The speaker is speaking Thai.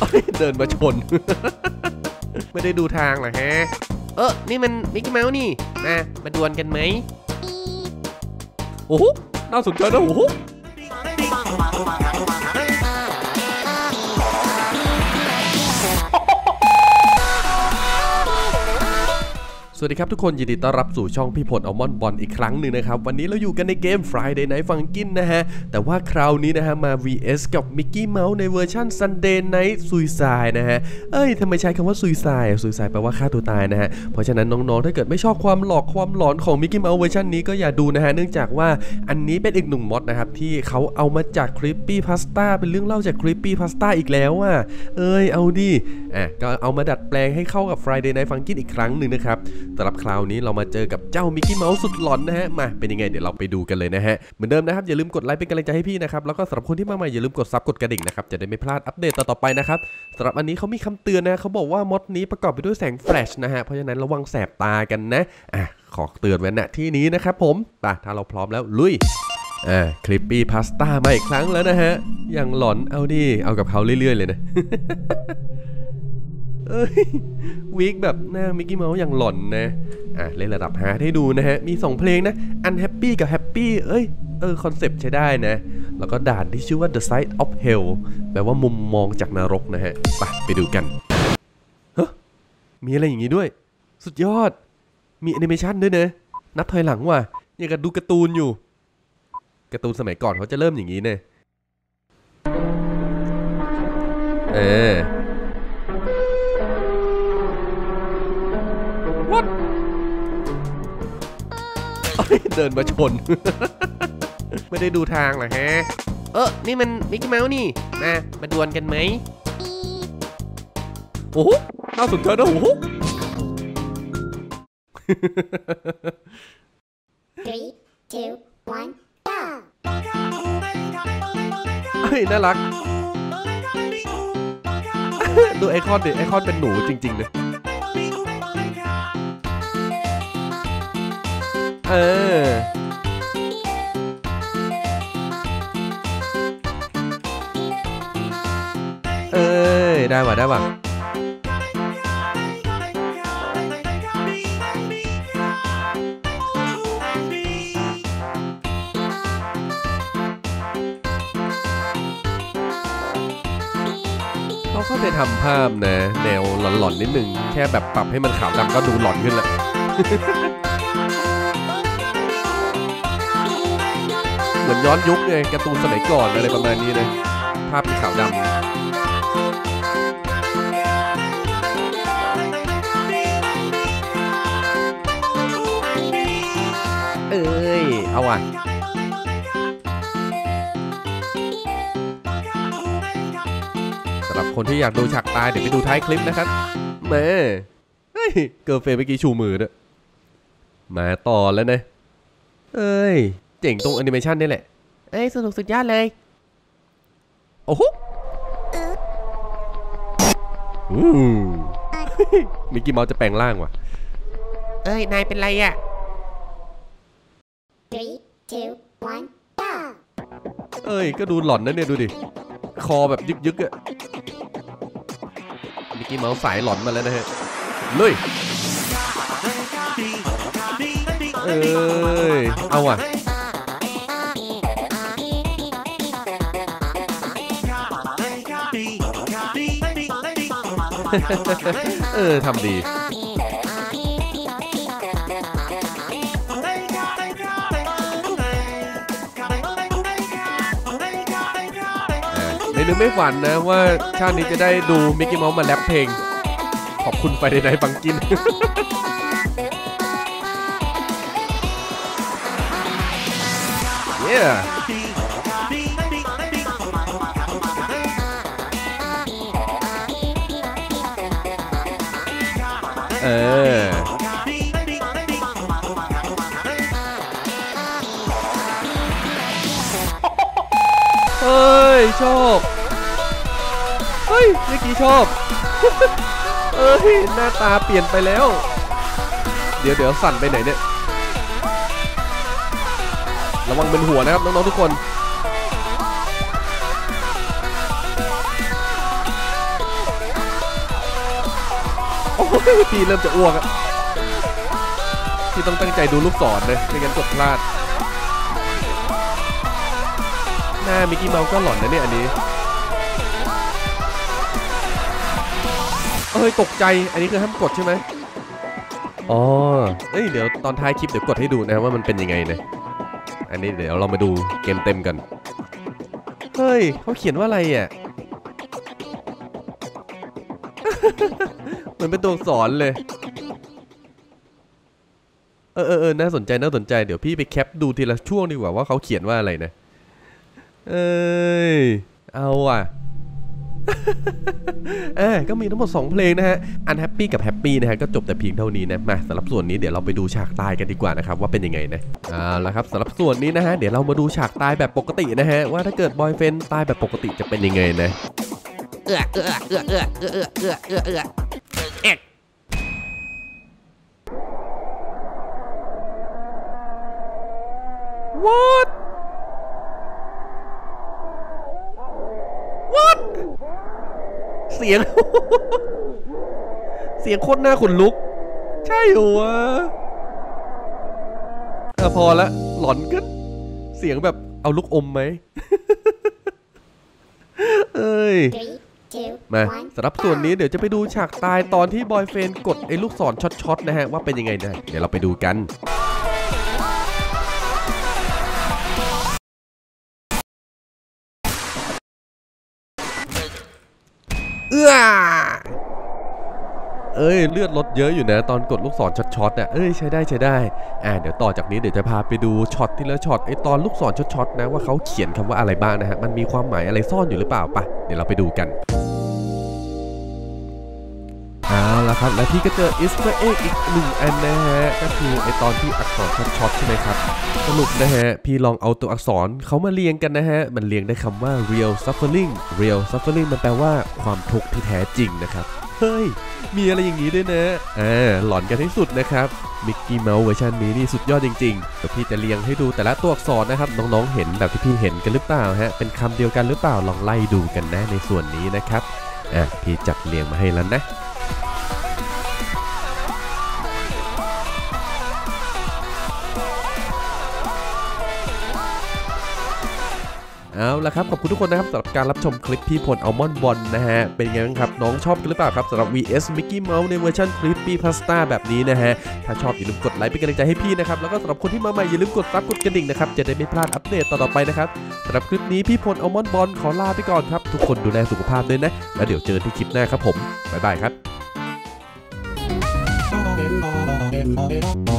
เดินมาชน ไม่ได้ดูทางเหรอฮะนี่มันมิกกี้เมาส์นี่มาดวลกันไหมโอ้โหน่าสนใจนะโอ้โหสวัสดีครับทุกคนยินดีต้อนรับสู่ช่องพี่พลอัลมอนด์บอลอีกครั้งหนึ่งนะครับวันนี้เราอยู่กันในเกม Friday Night Funkin' นะฮะแต่ว่าคราวนี้นะฮะมา vs กับมิกกี้เมาส์ในเวอร์ชัน Sunday Night Suicide นะฮะทำไมใช้คำว่า Suicide Suicide แปลว่าฆ่าตัวตายนะฮะเพราะฉะนั้นน้องๆถ้าเกิดไม่ชอบความหลอนของมิกกี้เมาส์เวอร์ชันนี้ก็อย่าดูนะฮะเนื่องจากว่าอันนี้เป็นอีกหนึ่งมอดนะครับที่เขาเอามาจาก Creepy Pasta เป็นเรื่องเล่าจาก Creepy Pasta อีกแล้วอ่ะเอาดิก็เอามาดัดแปลงให้เข้ากับ Friday Night Funkin' อีกครั้งหนึ่งนะครับสำหรับคราวนี้เรามาเจอกับเจ้ามิกกี้เมาส์สุดหลอนนะฮะมาเป็นยังไงเดี๋ยวเราไปดูกันเลยนะฮะเหมือนเดิมนะครับอย่าลืมกดไลค์เป็นกำลังใจให้พี่นะครับแล้วก็สำหรับคนที่มาใหม่อย่าลืมกดซับกดกระดิ่งนะครับจะได้ไม่พลาดอัปเดตต่อไปนะครับสำหรับอันนี้เขามีคำเตือนนะเขาบอกว่ามอดนี้ประกอบไปด้วยแสงแฟลชนะฮะเพราะฉะนั้นระวังแสบตากันนะขอเตือนไว้ณที่นี้นะครับผมถ้าเราพร้อมแล้วลุยคลิปปี้พาสต้ามาอีกครั้งแล้วนะฮะอย่างหลอนเอาดิเอากับเขาเรื่อยๆเลยนะ วีคแบบหน้ามิกกี้เมาส์อย่างหล่อนนะเล่นระดับฮาร์ดให้ดูนะฮะมี2เพลงนะ Unhappy กับ Happy คอนเซปต์ใช้ได้นะแล้วก็ด่านที่ชื่อว่า The Side of Hell แปลว่ามุมมองจากนรกนะฮะไปดูกันมีอะไรอย่างงี้ด้วยสุดยอดมีแอนิเมชันด้วยนะนับถอยหลังว่ะอย่างกับดูการ์ตูนอยู่การ์ตูนสมัยก่อนเขาจะเริ่มอย่างนี้เนี่ยเดินมาชน ไม่ได้ดูทางเหรอฮะนี่มันมิกกี้เมาส์นี่มาดวลกันไหมโอ้โหน่าสนใจนะโอ้โห 3, 2, 1, go น่ารัก ดูไอคอนดิไอคอนเป็นหนูจริงๆเลยได้ว่ะเขาเข้าไปทำภาพนะแนวหลอนๆนิดนึงแค่แบบปรับให้มันขาวดำก็ดูหลอนขึ้นละ เหมือนย้อนยุคไงการ์ตูนสมัยก่อนอะไรประมาณนี้นะภาพเป็นขาวดำเอาว่ะสำหรับคนที่อยากดูฉากตายเดี๋ยวไปดูท้ายคลิปนะครับเกิร์ลเฟย์เมื่อกี้ชูมือด้วยมาต่อแล้วนะเจ๋งตรงแอนิเมชันนี่แหละสนุกสุดยอดเลยโอ้โหมิกกี้เมาส์จะแปลงร่างว่ะนายเป็นไรอ่ะ 3, 2, 1, go ก็ดูหลอนนะเนี่ยดูดิคอแบบยึกๆอะมิกกี้เมาส์สายหลอนมาแล้วนะฮะเลยเอาว่ะทำดีไม่นึกไม่ฝันนะว่าชาตินี้จะได้ดูมิกกี้เมาส์มาแรปเพลงขอบคุณFriday Night Funkin' ชอบเมื่อกี้ชอบหน้าตาเปลี่ยนไปแล้วเดี๋ยวสั่นไปไหนเนี่ยระวังเป็นหัวนะครับน้องๆทุกคน โพี่เริ่มจะอ้วกอะพี่ต้องตั้งใจดูลูกศรเลยไม่งั้นกดพลาดหน้ามิกกี้เมาส์ก็หลอนนะเนี่ยอันนี้เอ้ยตกใจอันนี้คือห้ามกดใช่ไหมอ๋อเดี๋ยวตอนท้ายคลิปเดี๋ยวกดให้ดูนะว่ามันเป็นยังไงนะอันนี้เดี๋ยวเรามาดูเกมเต็มกันเฮ้ยเขาเขียนว่าอะไรอ่ะ เหมือนเป็นตัวอักษรเลยน่าสนใจเดี๋ยวพี่ไปแคปดูทีละช่วงดีกว่าว่าเขาเขียนว่าอะไรนะเอาอ่ะ ก็มีทั้งหมด2เพลงนะฮะ Unhappy กับ Happy นะฮะก็จบแต่เพียงเท่านี้นะมาสำหรับส่วนนี้เดี๋ยวเราไปดูฉากตายกันดีกว่านะครับว่าเป็นยังไงนะแล้วครับสำหรับส่วนนี้นะฮะเดี๋ยวเรามาดูฉากตายแบบปกตินะฮะว่าถ้าเกิดบอยเฟนตายแบบปกติจะเป็นยังไงนะWhatเสียง เสียงโคตรหน้าขนลุกใช่เหรอวะพอละหลอนกันเสียงแบบเอาลูกอมไหม มาสำหรับส่วนนี้เดี๋ยวจะไปดูฉากตายตอนที่บอยเฟนกดไอ้ลูกศรช็อตๆนะฮะว่าเป็นยังไงนะเดี๋ยวเราไปดูกันเลือดลดเยอะอยู่นะตอนกดลูกศรช็อตๆอ่ะใช้ได้เดี๋ยวต่อจากนี้เดี๋ยวจะพาไปดูช็อตที่ละช็อตไอตอนลูกศรช็อตๆนะว่าเขาเขียนคำว่าอะไรบ้างนะฮะมันมีความหมายอะไรซ่อนอยู่หรือเปล่าปะเดี๋ยวเราไปดูกันแล้วครับและพี่ก็เจออีสเตอร์เอ็กอีก1อันนะฮะก็คือไอตอนที่อักษรช็อตใช่ไหมครับสรุปนะฮะพี่ลองเอาตัวอักษรเขามาเรียงกันนะฮะมันเรียงได้คำว่า real suffering มันแปลว่าความทุกข์ที่แท้จริงนะครับเฮ้ยมีอะไรอย่างนี้ด้วยนะหลอนกันที่สุดนะครับมิกกี้เมาส์เวอร์ชันนี้นี่สุดยอดจริงๆเดี๋ยวพี่จะเรียงให้ดูแต่ละตัวอักษรนะครับน้องๆเห็นแบบที่พี่เห็นกันหรือเปล่าฮะเป็นคำเดียวกันหรือเปล่าลองไล่ดูกันนะในส่วนนี้นะครับพี่จัดเรียงมาให้แล้วนะเอาละครับขอบคุณทุกคนนะครับสำหรับการรับชมคลิปพี่พลอัลมอนด์บอลนะฮะเป็นไงบ้างครับน้องชอบกันหรือเปล่าครับสำหรับ VS Mickey Mouse ในเวอร์ชันคลิปปี้พาสต้าแบบนี้นะฮะถ้าชอบอย่าลืมกดไลค์เป็นกำลังใจให้พี่นะครับแล้วก็สำหรับคนที่มาใหม่อย่าลืมกดซับกดกระดิ่งนะครับจะได้ไม่พลาดอัปเดตต่อไปนะครับสำหรับคลิปนี้พี่พลอัลมอนด์บอลขอลาไปก่อนครับทุกคนดูแลสุขภาพด้วยนะแล้วเดี๋ยวเจอที่คลิปหน้าครับผมบ๊ายบายครับ